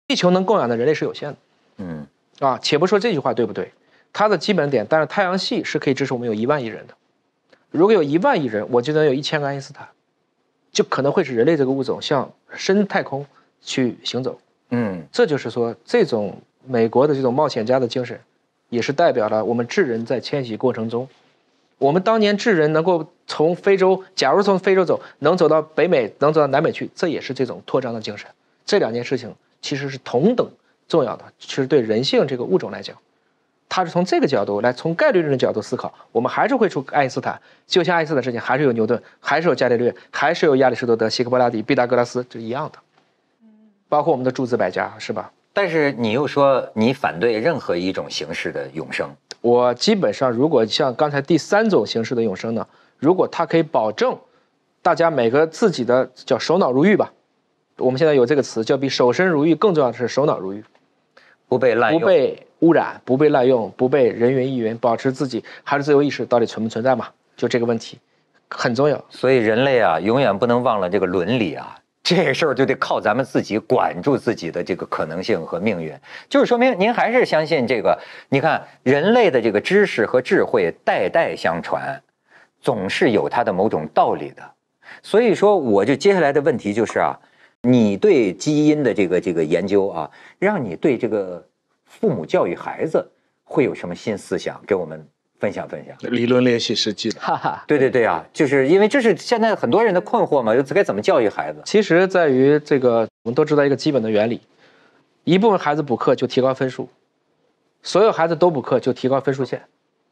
地球能供养的人类是有限的，且不说这句话对不对，它的基本点，但是太阳系是可以支持我们有1万亿人的。如果有1万亿人，我就能有1000个爱因斯坦，就可能会使人类这个物种向深太空去行走。这就是说，这种美国的这种冒险家的精神，也是代表了我们智人在迁徙过程中，我们当年智人能够从非洲，假如从非洲走，能走到北美，能走到南美去，这也是这种扩张的精神。这2件事情其实是同等重要的，其实对人性这个物种来讲，它是从这个角度来，从概率论的角度思考，我们还是会出爱因斯坦，就像爱因斯坦之前还是有牛顿，还是有伽利略，还是有亚里士多德、希克波拉底、毕达哥拉斯，这一样的。包括我们的诸子百家，是吧？ 但是你又说你反对任何一种形式的永生。 我基本上，如果像刚才第3种形式的永生呢，如果它可以保证大家每个自己的叫守脑如玉吧，我们现在有这个词叫比守身如玉更重要的是守脑如玉， 不被滥用， 不被污染，不被滥用，不被人云亦云，保持自己还是自由意识到底存不存在嘛？就这个问题很重要。 所以人类啊，永远不能忘了这个伦理啊。这个事儿就得靠咱们自己管住自己的这个可能性和命运，就是说明您还是相信这个。你看，人类的这个知识和智慧代代相传，总是有它的某种道理的。所以说，我就接下来的问题就是啊，你对基因的这个研究啊，让你对这个父母教育孩子会有什么新思想？给我们分享分享。 理论联系实际的， 对啊，就是因为这是现在很多人的困惑嘛，该怎么教育孩子？ 其实在于这个，我们都知道一个基本的原理，一部分孩子补课就提高分数，所有孩子都补课就提高分数线。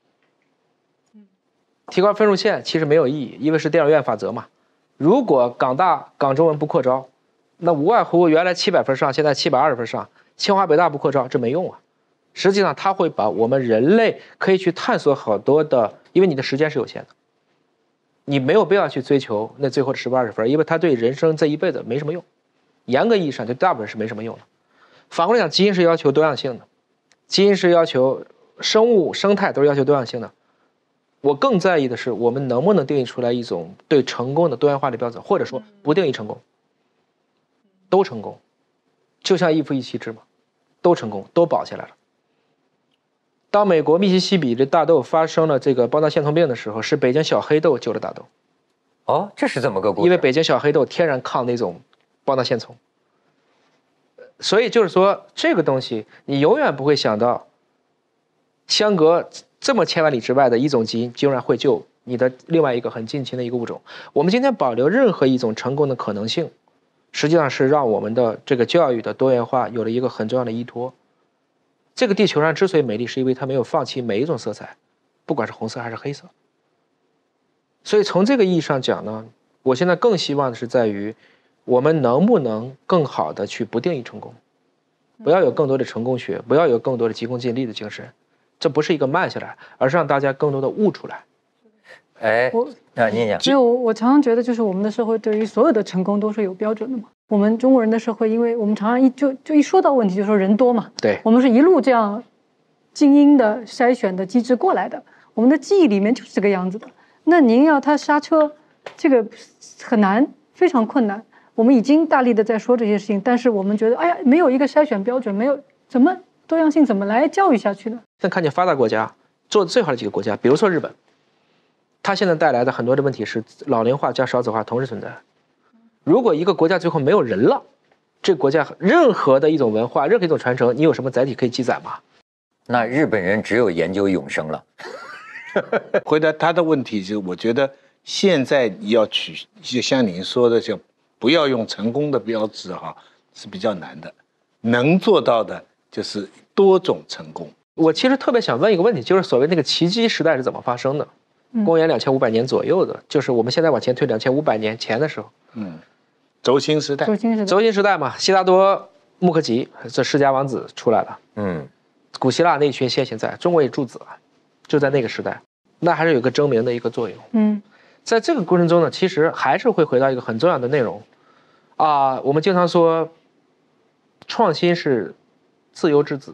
提高分数线其实没有意义，因为是电影院法则嘛。如果港大港中文不扩招，那无外乎原来700分上，现在720分上，清华北大不扩招，这没用啊。实际上，它会把我们人类可以去探索好多的，因为你的时间是有限的，你没有必要去追求那最后的10分20分，因为它对人生这一辈子没什么用。严格意义上，对大部分人是没什么用的。反过来讲，基因是要求多样性的，基因是要求生物生态都是要求多样性的。我更在意的是，我们能不能定义出来一种对成功的多元化的标准，或者说不定义成功，都成功，就像一夫一妻制嘛，都成功，都保下来了。当美国密西西比的大豆发生了这个包纳线虫病的时候，是北京小黑豆救了大豆。 哦，这是这么个故事。 因为北京小黑豆天然抗那种包纳线虫，所以就是说这个东西你永远不会想到，相隔这么千万里之外的一种基因，竟然会救你的另外一个很近亲的一个物种。我们今天保留任何一种成功的可能性，实际上是让我们的这个教育的多元化有了一个很重要的依托。这个地球上之所以美丽，是因为它没有放弃每一种色彩，不管是红色还是黑色。所以从这个意义上讲呢，我现在更希望的是在于，我们能不能更好的去不定义成功，不要有更多的成功学，不要有更多的急功近利的精神，这不是一个慢下来，而是让大家更多的悟出来。 哎，念念， 没有，我常常觉得就是我们的社会对于所有的成功都是有标准的嘛。我们中国人的社会，因为我们常常一说到问题就说人多嘛， 对， 我们是一路这样精英的筛选的机制过来的，我们的记忆里面就是这个样子的。那您要他刹车，这个很难，非常困难。我们已经大力的在说这些事情，但是我们觉得，哎呀，没有一个筛选标准，没有怎么多样性怎么来教育下去呢？ 但看见发达国家做的最好的几个国家，比如说日本，它现在带来的很多的问题是老龄化加少子化同时存在。如果一个国家最后没有人了，这个国家任何的一种文化，任何一种传承，你有什么载体可以记载吗？ 那日本人只有研究永生了。 回答他的问题就是，我觉得现在要就像您说的，就不要用成功的标志哈，是比较难的。能做到的就是多种成功。 我其实特别想问一个问题，就是所谓那个奇迹时代是怎么发生的？公元2500年左右的，就是我们现在往前推2500年前的时候。 轴心时代， 轴心时代嘛，悉达多、穆克吉这世家王子出来了。古希腊那群先行在中国也诸子了，就在那个时代，那还是有个争鸣的一个作用。在这个过程中呢，其实还是会回到一个很重要的内容啊。我们经常说，创新是自由之子，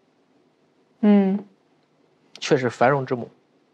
却是繁荣之母。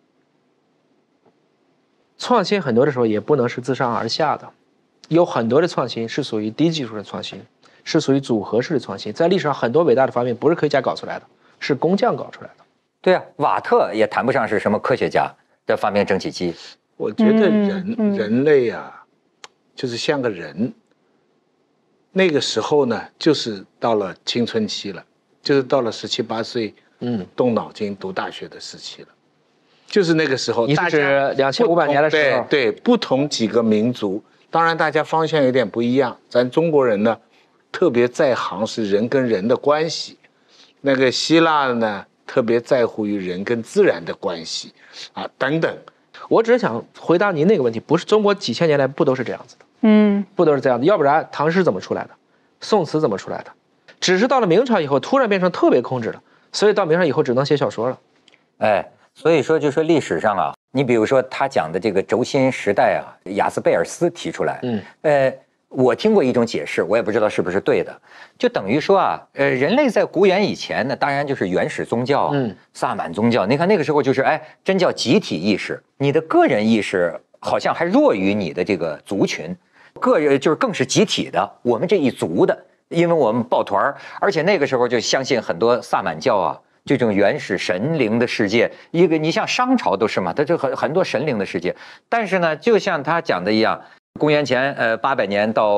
创新很多的时候也不能是自上而下的，有很多的创新是属于低技术的创新， 是属于组合式的创新。在历史上很多伟大的发明不是科学家搞出来的，是工匠搞出来的。 对啊，瓦特也谈不上是什么科学家的发明蒸汽机。 我觉得人类啊，就是像个人。那个时候呢，就是到了青春期了，就是到了17、18岁，动脑筋读大学的时期了。就是那个时候， 你是指2500年的时候？ 对，不同几个民族，当然大家方向有点不一样。咱中国人呢，特别在行是人跟人的关系；那个希腊呢，特别在乎于人跟自然的关系，啊，等等。 我只是想回答您那个问题，不是中国几千年来不都是这样子的？不都是这样的？要不然唐诗怎么出来的？宋词怎么出来的？只是到了明朝以后，突然变成特别控制了，所以到明朝以后只能写小说了。 哎，所以说就说历史上啊，你比如说他讲的这个轴心时代啊，雅斯贝尔斯提出来，我听过一种解释，我也不知道是不是对的，就等于说啊，人类在古远以前呢，当然就是原始宗教啊，萨满宗教。你看那个时候就是真叫集体意识，你的个人意识好像还弱于你的这个族群。个人就是更是集体的，我们这一族的，因为我们抱团，而且那个时候就相信很多萨满教啊，这种原始神灵的世界。一个你像商朝都是嘛，它这很多神灵的世界。但是呢，就像他讲的一样，公元前800年到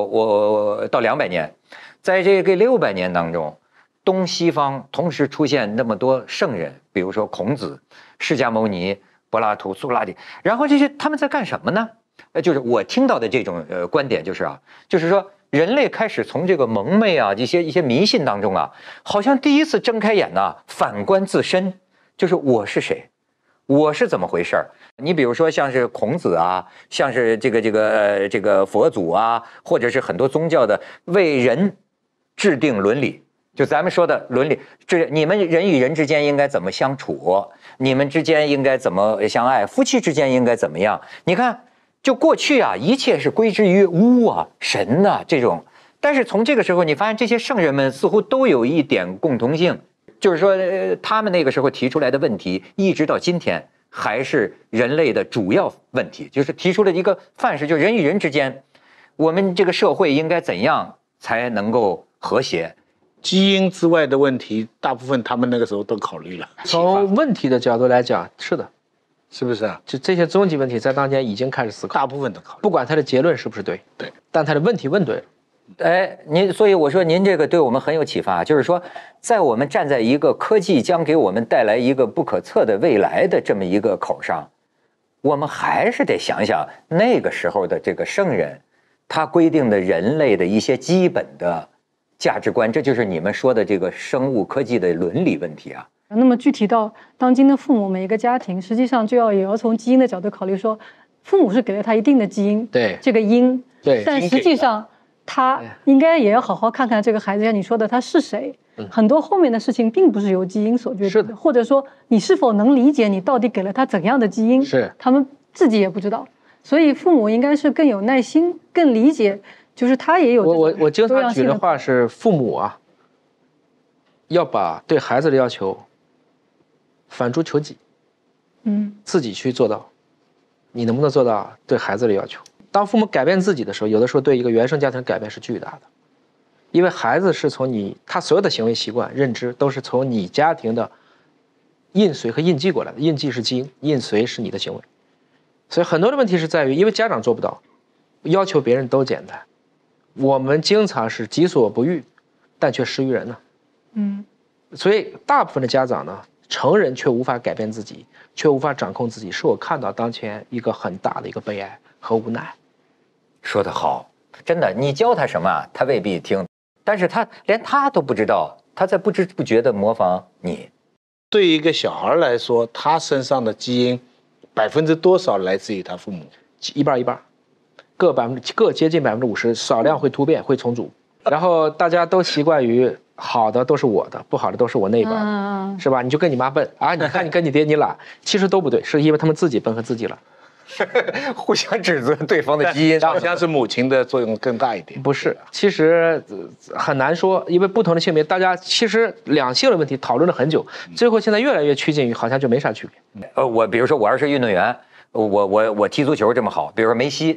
200年，在这个600年当中，东西方同时出现那么多圣人，比如说孔子、释迦牟尼、柏拉图、苏格拉底，然后这些他们在干什么呢？就是我听到的这种观点就是说人类开始从这个蒙昧啊一些迷信当中啊，好像第一次睁开眼呢，反观自身，就是我是谁，我是怎么回事儿。你比如说像是孔子啊，像是这个佛祖啊，或者是很多宗教的为人制定伦理，就咱们说的伦理，这你们人与人之间应该怎么相处，你们之间应该怎么相爱，夫妻之间应该怎么样。你看就过去啊，一切是归之于巫啊、神啊这种，但是从这个时候，你发现这些圣人们似乎都有一点共同性，就是说，他们那个时候提出来的问题，一直到今天还是人类的主要问题，就是提出了一个范式，就是人与人之间，我们这个社会应该怎样才能够和谐？ 基因之外的问题，大部分他们那个时候都考虑了。 从问题的角度来讲，是的。 是不是啊？ 就这些终极问题，在当年已经开始思考， 大部分都考虑， 不管他的结论是不是对，但他的问题问对了。 所以我说您这个对我们很有启发，就是说，在我们站在一个科技将给我们带来一个不可测的未来的这么一个口上，我们还是得想想那个时候的这个圣人，他规定的人类的一些基本的价值观，这就是你们说的这个生物科技的伦理问题啊。 那么具体到当今的父母，每一个家庭实际上也要从基因的角度考虑，说父母是给了他一定的基因， 对这个因， 对， 但实际上他应该也要好好看看这个孩子，像你说的他是谁，很多后面的事情并不是由基因所决定的，或者说你是否能理解你到底给了他怎样的基因， 是他们自己也不知道，所以父母应该是更有耐心，更理解，就是他也有我经常举的话是，父母啊，要把对孩子的要求反诸求己，自己去做到，你能不能做到对孩子的要求？当父母改变自己的时候，有的时候对一个原生家庭的改变是巨大的，因为孩子是从他所有的行为习惯、认知都是从你家庭的印随和印记过来的，印记是基因，印随是你的行为，所以很多的问题是在于，因为家长做不到，要求别人都简单，我们经常是己所不欲，但却施于人呢。所以大部分的家长呢，成人却无法改变自己，却无法掌控自己，是我看到当前一个很大的一个悲哀和无奈。 说得好，真的，你教他什么啊，他未必听，但是他连他都不知道，他在不知不觉地模仿你。 对于一个小孩来说，他身上的基因多少来自于他父母？ 一半一半，各接近50%，少量会突变，会重组。然后大家都习惯于好的都是我的，不好的都是我那边，是吧？你就跟你妈笨啊，你看你跟你爹你懒，其实都不对，是因为他们自己笨和自己懒。 互相指责对方的基因， 好像是母亲的作用更大一点。 不是，其实很难说，因为不同的性别，大家其实两性的问题讨论了很久，最后现在越来越趋近于好像就没啥区别。 我比如说我要是运动员，我踢足球这么好，比如说梅西，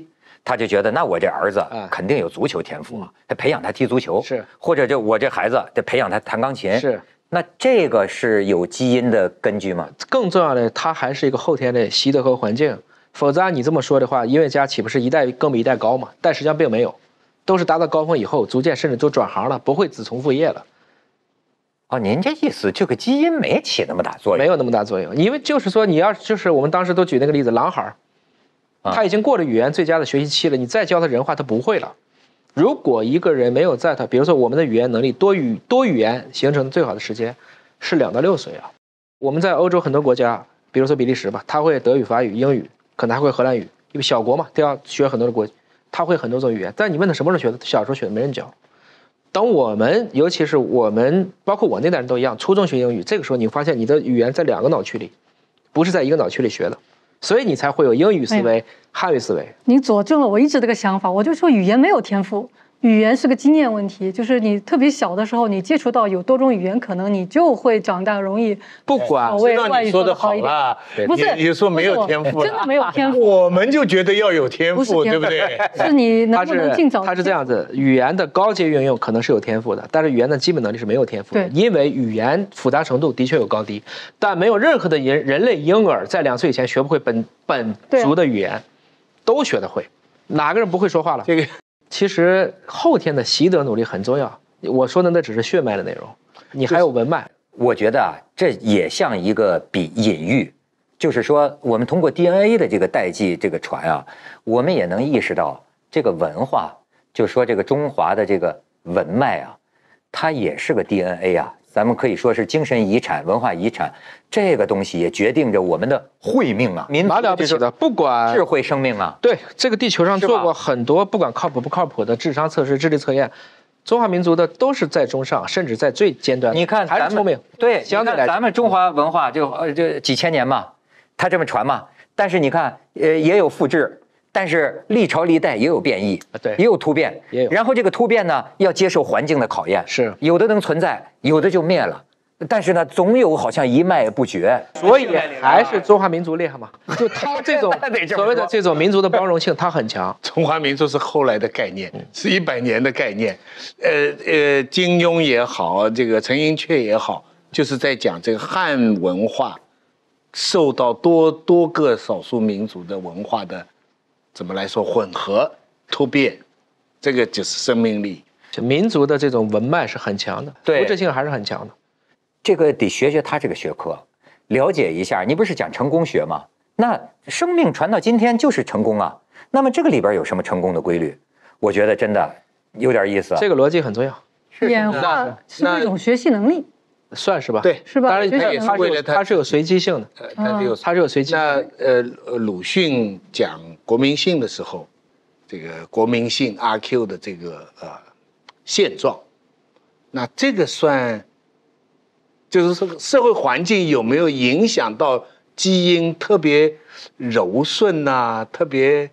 他就觉得那我这儿子肯定有足球天赋啊，得培养他踢足球， 是， 或者就我这孩子得培养他弹钢琴， 是。 那这个是有基因的根据吗？ 更重要的，它还是一个后天的习得和环境。否则按你这么说的话，音乐家岂不是一代更比一代高吗？但实际上并没有，都是达到高峰以后，逐渐甚至都转行了，不会子承父业了。 哦，您这意思，这个基因没起那么大作用？ 没有那么大作用，因为就是说，你要就是我们当时都举那个例子，狼孩，他已经过了语言最佳的学习期了，你再教他人话，他不会了。如果一个人没有在他，比如说我们的语言能力多语言形成最好的时间是2到6岁啊。我们在欧洲很多国家，比如说比利时吧，他会德语、法语、英语，可能还会荷兰语，因为小国嘛，都要学很多的国，他会很多种语言。但你问他什么时候学的，小时候学的没人教。等我们，尤其是我们，包括我那代人都一样，初中学英语，这个时候你发现你的语言在2个脑区里，不是在一个脑区里学的，所以你才会有英语思维、汉语思维。 您佐证了我一直这个想法，我就说语言没有天赋。语言是个经验问题，就是你特别小的时候，你接触到有多种语言，可能你就会长大容易。 不管知道你说的好了， 不是你说没有天赋， 真的没有天赋， 我们就觉得要有天赋，对不对？ 是你能不能尽早。 它是这样子，语言的高阶运用可能是有天赋的，但是语言的基本能力是没有天赋的。因为语言复杂程度的确有高低，但没有任何的人类婴儿在2岁以前学不会本族的语言，都学得会，哪个人不会说话了？ 这个。 其实后天的习得努力很重要，我说的那只是血脉的内容，你还有文脉。 我觉得啊，这也像一个隐喻，就是说我们通过 DNA 的这个代际这个传啊，我们也能意识到这个文化，就是说这个中华的这个文脉啊，它也是个 DNA 啊，咱们可以说是精神遗产、文化遗产，这个东西也决定着我们的慧命啊，民族了不起的，不管智慧生命啊。 对，这个地球上做过很多不管靠谱不靠谱的智商测试、智力测验，中华民族的都是在中上，甚至在最尖端。 你看还是聪明， 对， 相对来咱们中华文化就几千年嘛，它这么传嘛，但是你看也有复制。但是历朝历代也有变异， 对， 也有突变， 也有。 然后这个突变呢，要接受环境的考验， 是有的能存在，有的就灭了。但是呢，总有好像一脉不绝， 所以还是中华民族厉害嘛？就他这种所谓的这种民族的包容性，它很强。 中华民族是后来的概念，是100年的概念。金庸也好，这个陈寅恪也好，就是在讲这个汉文化受到多个少数民族的文化的。怎么来说混合突变，这个就是生命力。 民族的这种文脉是很强的， 对， 复制性还是很强的。 这个得学他这个学科，了解一下。你不是讲成功学吗？那生命传到今天就是成功啊。那么这个里边有什么成功的规律？我觉得真的有点意思。 这个逻辑很重要。 演化是一种学习能力。 算是吧， 对， 是吧？ 当然，它是有随机性的，它是有随机性的。 那鲁迅讲国民性的时候，这个国民性 RQ 的这个现状，那这个算，就是说社会环境有没有影响到基因特别柔顺呐，特别。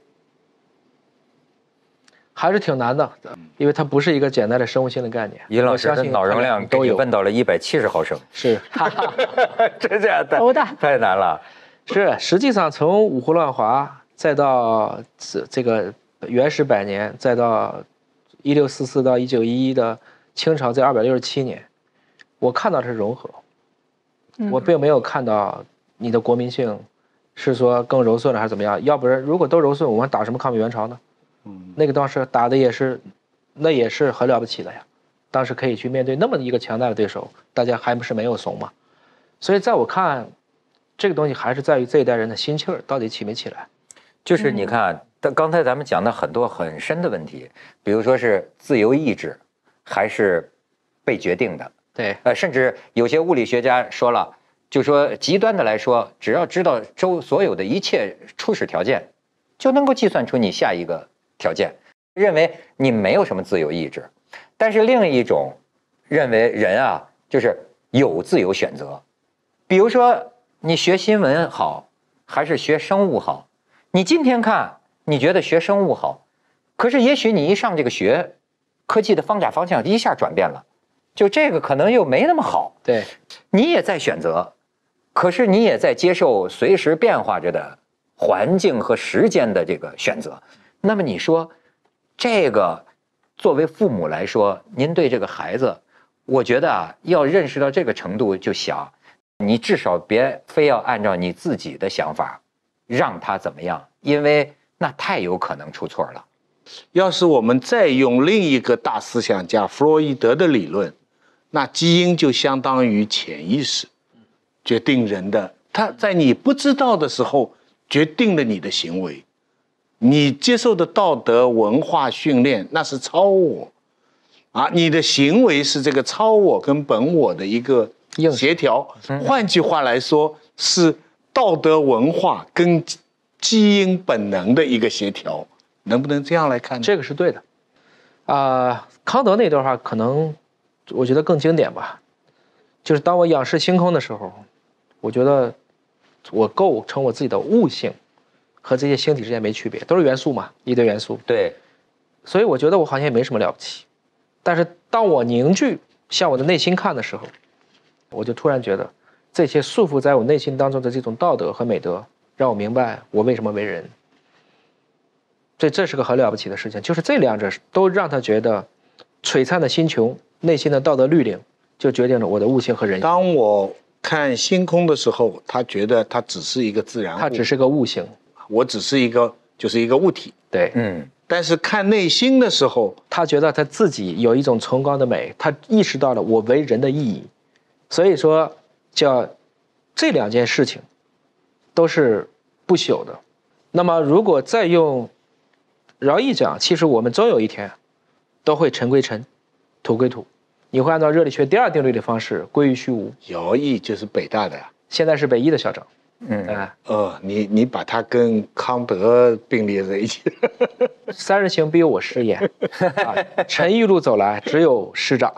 还是挺难的，因为它不是一个简单的生物性的概念。 尹老师的脑容量都有问到了170毫升， 是， 真这样的， 头大太难了。 是，实际上从五胡乱华，再到这个元始百年，再到1644到1911的清朝这267年，我看到的是融合，我并没有看到你的国民性是说更柔顺了还是怎么样。要不然如果都柔顺，我们打什么抗美援朝呢？那个当时打的也是，那也是很了不起的呀。当时可以去面对那么一个强大的对手，大家还不是没有怂嘛。所以在我看，这个东西还是在于这一代人的心气儿到底起没起来。 就是你看，刚才咱们讲的很多很深的问题，比如说是自由意志，还是被决定的。 对， 甚至有些物理学家说了，就说极端的来说，只要知道周所有的一切初始条件，就能够计算出你下一个条件，认为你没有什么自由意志。但是另一种认为人啊，就是有自由选择。比如说你学新闻好，还是学生物好？你今天看你觉得学生物好，可是也许你一上这个学科技的方向一下转变了，就这个可能又没那么好。 对， 你也在选择，可是你也在接受随时变化着的环境和时间的这个选择。 那么你说，这个作为父母来说，您对这个孩子，我觉得啊，要认识到这个程度就想，你至少别非要按照你自己的想法让他怎么样，因为那太有可能出错了。 要是我们再用另一个大思想家弗洛伊德的理论，那基因就相当于潜意识，决定人的。他在你不知道的时候决定了你的行为，你接受的道德文化训练那是超我，啊，你的行为是这个超我跟本我的一个协调。换句话来说，是道德文化跟基因本能的一个协调。能不能这样来看呢？ 这个是对的，康德那段话可能我觉得更经典吧，就是当我仰视星空的时候，我觉得我构成我自己的悟性和这些星体之间没区别，都是元素嘛，一堆元素。 对， 所以我觉得我好像也没什么了不起，但是当我凝聚向我的内心看的时候，我就突然觉得这些束缚在我内心当中的这种道德和美德，让我明白我为什么为人。这是个很了不起的事情，就是这两者都让他觉得璀璨的星穹内心的道德律令就决定了我的悟性和人性。 当我看星空的时候，他觉得它只是一个自然物， 它只是个悟性， 我只是一个物体。 对， 但是看内心的时候， 他觉得他自己有一种崇高的美，他意识到了我为人的意义。所以说叫这两件事情都是不朽的。那么如果再用饶毅讲，其实我们终有一天都会尘归尘，土归土，你会按照热力学第二定律的方式归于虚无。 饶毅就是北大的呀， 现在是北医的校长。 你把他跟康德并列在一起。 三人行必有我师焉，尘一路走来只有师长。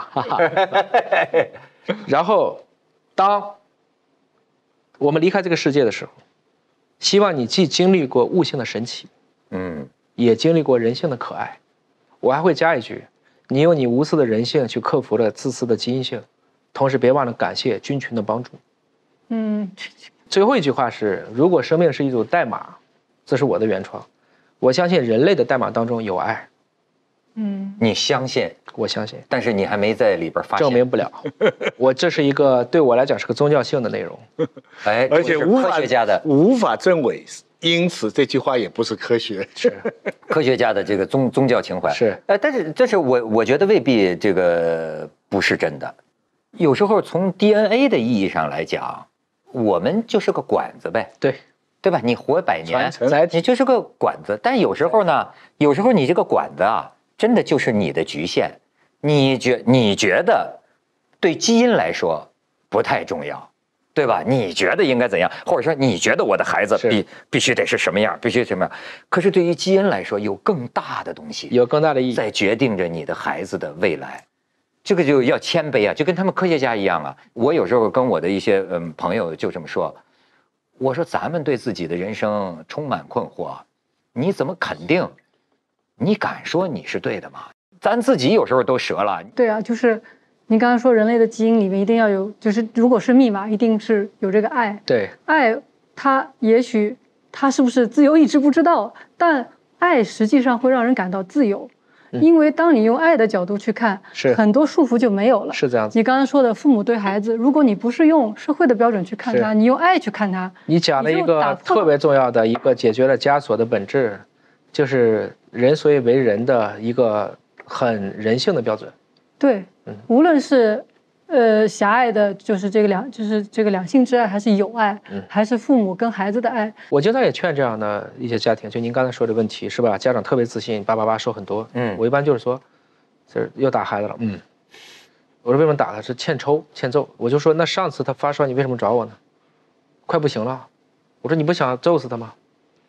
然后当我们离开这个世界的时候，希望你既经历过悟性的神奇，也经历过人性的可爱。我还会加一句，你用你无私的人性去克服了自私的基因性，同时别忘了感谢菌群的帮助。最后一句话是，如果生命是一组代码，这是我的原创，我相信人类的代码当中有爱。 你相信？ 我相信， 但是你还没在里边发现， 证明不了。这是一个对我来讲是个宗教性的内容， 而且科学家的无法证伪，因此这句话也不是科学， 是科学家的这个宗教情怀。 是， 但是这是我觉得未必这个不是真的。有时候从 DNA 的意义上来讲，我们就是个管子呗，对吧？你活100年，你就是个管子。但有时候呢，有时候你这个管子啊，真的就是你的局限。你觉得对基因来说不太重要，对吧？你觉得应该怎样，或者说你觉得我的孩子必须得是什么样，必须什么样？可是对于基因来说，有更大的东西， 有更大的意义， 在决定着你的孩子的未来。这个就要谦卑啊，就跟他们科学家一样啊。我有时候跟我的一些朋友就这么说，我说咱们对自己的人生充满困惑，你怎么肯定？你敢说你是对的吗？咱自己有时候都折了。 对啊，就是你刚刚说人类的基因里面一定要有，就是如果是密码，一定是有这个爱。 对， 爱它也许它是不是自由意志不知道，但爱实际上会让人感到自由。因为当你用爱的角度去看，很多束缚就没有了。 是这样子。 你刚刚说的父母对孩子，如果你不是用社会的标准去看他，你用爱去看他， 你讲了一个特别重要的一个解决了枷锁的本质，就是人所以为人的一个很人性的标准。 对，无论是狭隘的，就是这个两性之爱，还是友爱，还是父母跟孩子的爱。 我经常也劝这样的一些家庭，就您刚才说的问题是吧？家长特别自信，叭叭叭说很多。我一般就是说，这又打孩子了。我说为什么打他？是欠抽欠揍。我就说那上次他发烧，你为什么找我呢？快不行了。我说你不想揍死他吗？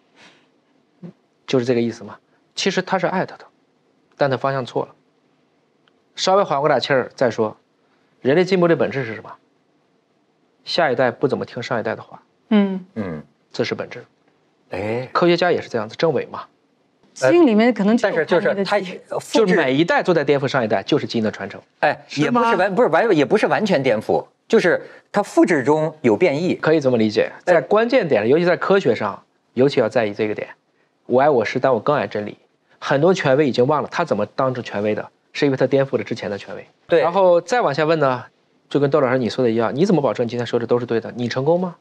就是这个意思嘛。其实他是爱他的，但他方向错了。稍微缓过点气儿再说。人类进步的本质是什么？下一代不怎么听上一代的话。这是本质。科学家也是这样子，证伪嘛。 基因里面可能但是就是它就是每一代都在颠覆上一代，就是基因的传承。 也不是完全颠覆，就是它复制中有变异， 可以这么理解。在关键点，尤其在科学上，尤其要在意这个点。我爱我师，但我更爱真理。 很多权威已经忘了他怎么当成权威的，是因为他颠覆了之前的权威。 对， 然后再往下问呢，就跟窦老师你说的一样，你怎么保证你今天说的都是对的？你成功吗？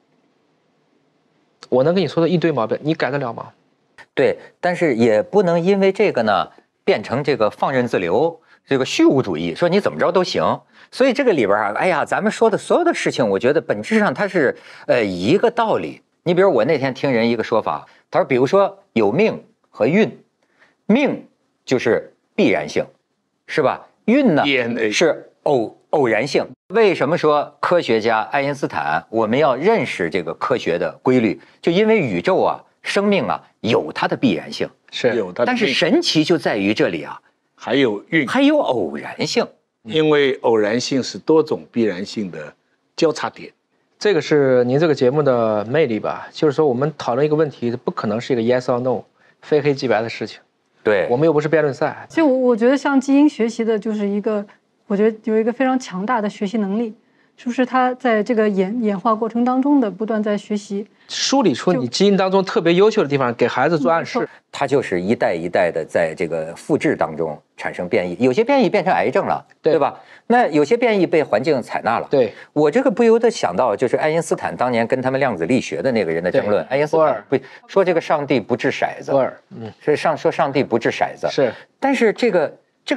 我能跟你说的一堆毛病，你改得了吗？ 对，但是也不能因为这个呢变成这个放任自流，这个虚无主义，说你怎么着都行。所以这个里边啊，哎呀，咱们说的所有的事情，我觉得本质上它是一个道理。你比如我那天听人一个说法，他说，比如说有命和运，命就是必然性，是吧？运呢 DNA 是偶然性。为什么说科学家爱因斯坦我们要认识这个科学的规律？就因为宇宙啊，生命啊有它的必然性， 是有它的但是命神奇就在于这里啊， 还有运， 还有偶然性。 因为偶然性是多种必然性的交叉点。 这个是您这个节目的魅力吧？就是说我们讨论一个问题，不可能是一个 yes or no 非黑即白的事情。 对， 我们又不是辩论赛。 其实我觉得像基因学习的，就是一个，我觉得有一个非常强大的学习能力，就是它在这个演化过程当中的不断在学习， 梳理出你基因当中特别优秀的地方，给孩子做暗示。 它就是一代一代的在这个复制当中产生变异，有些变异变成癌症了，对吧？那有些变异被环境采纳了。 对，我这个不由得想到，就是爱因斯坦当年跟他们量子力学的那个人的争论。爱因斯坦不说这个上帝不掷骰子，是说上帝不掷骰子是， 但是这个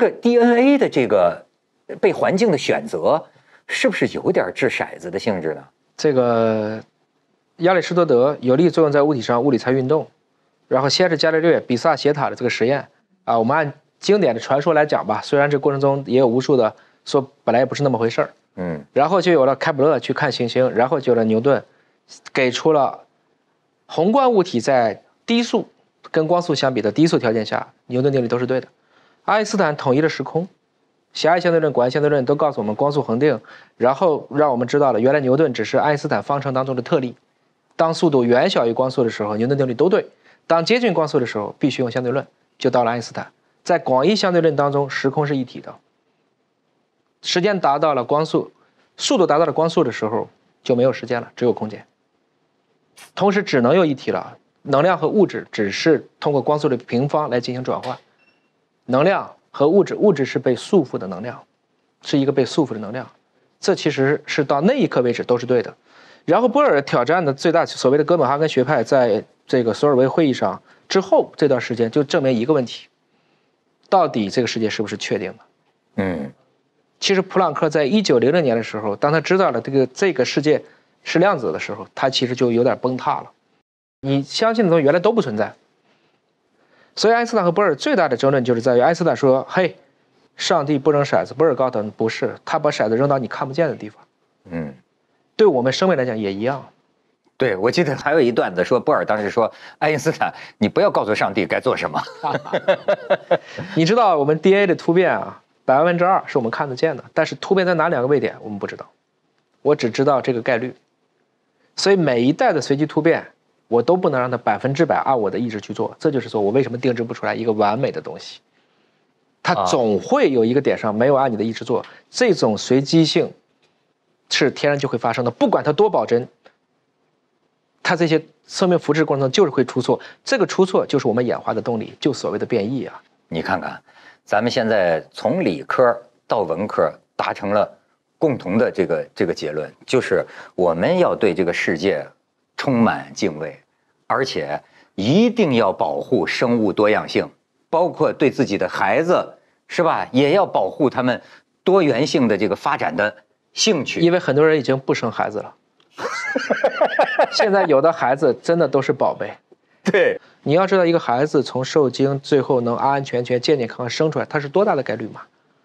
DNA 的这个被环境的选择，是不是有点掷骰子的性质呢？ 这个亚里士多德有力作用在物体上，物理才运动。然后先是伽利略比萨斜塔的这个实验啊，我们按经典的传说来讲吧，虽然这过程中也有无数的说本来也不是那么回事儿，然后就有了开普勒去看行星，然后就有了牛顿，给出了宏观物体在低速跟光速相比的低速条件下，牛顿定律都是对的。爱因斯坦统一了时空，狭义相对论、广义相对论都告诉我们光速恒定，然后让我们知道了原来牛顿只是爱因斯坦方程当中的特例，当速度远小于光速的时候，牛顿定律都对。当接近光速的时候，必须用相对论，就到了爱因斯坦。在广义相对论当中，时空是一体的，时间达到了光速，速度达到了光速的时候，就没有时间了，只有空间。同时只能有一体了，能量和物质只是通过光速的平方来进行转换，能量和物质，物质是被束缚的能量，是一个被束缚的能量，这其实是到那一刻为止都是对的。然后波尔挑战的最大所谓的哥本哈根学派，在这个索尔维会议上之后这段时间就证明一个问题，到底这个世界是不是确定的？其实普朗克在1900年的时候，当他知道了这个世界是量子的时候，他其实就有点崩塌了。你相信的东西原来都不存在。所以爱因斯坦和波尔最大的争论就是在于爱因斯坦说：“嘿，上帝不扔骰子。”波尔告诉他不是，他把骰子扔到你看不见的地方。对我们生命来讲也一样。 对，我记得还有一段子说，波尔当时说，爱因斯坦，你不要告诉上帝该做什么。 你知道我们 DNA 的突变啊，2%是我们看得见的，但是突变在哪2个位点我们不知道，我只知道这个概率。所以每一代的随机突变，我都不能让它100%按我的意志去做。这就是说我为什么定制不出来一个完美的东西，它总会有一个点上没有按你的意志做，这种随机性是天然就会发生的，不管它多保真。它这些生命复制过程中就是会出错，这个出错就是我们演化的动力，就所谓的变异啊。 你看看，咱们现在从理科到文科达成了共同的这个结论，就是我们要对这个世界充满敬畏，而且一定要保护生物多样性，包括对自己的孩子，是吧？也要保护他们多元性的这个发展的兴趣。 因为很多人已经不生孩子了。现在有的孩子真的都是宝贝。 对， 你要知道一个孩子从受精最后能安安全全健健康康生出来，它是多大的概率嘛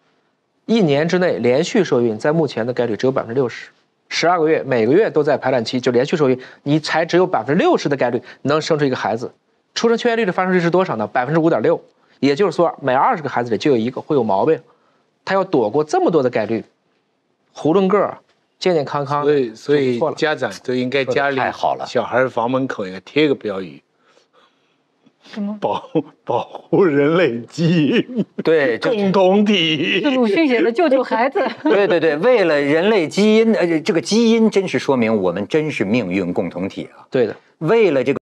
？1年之内连续受孕，在目前的概率只有60%，12个月每个月都在排卵期就连续受孕，你才只有60%的概率能生出一个孩子。出生缺陷率的发生率是多少呢？5.6%，也就是说每20个孩子里就有1个会有毛病，他要躲过这么多的概率，囫囵个健健康康。 所以家长都应该家里太好了， 小孩房门口应该贴个标语， 什么保护人类基因， 对， 共同体。 是鲁迅写的《救救孩子》。 对，为了人类基因，这个基因真是说明我们真是命运共同体啊。 对的， 为了这个。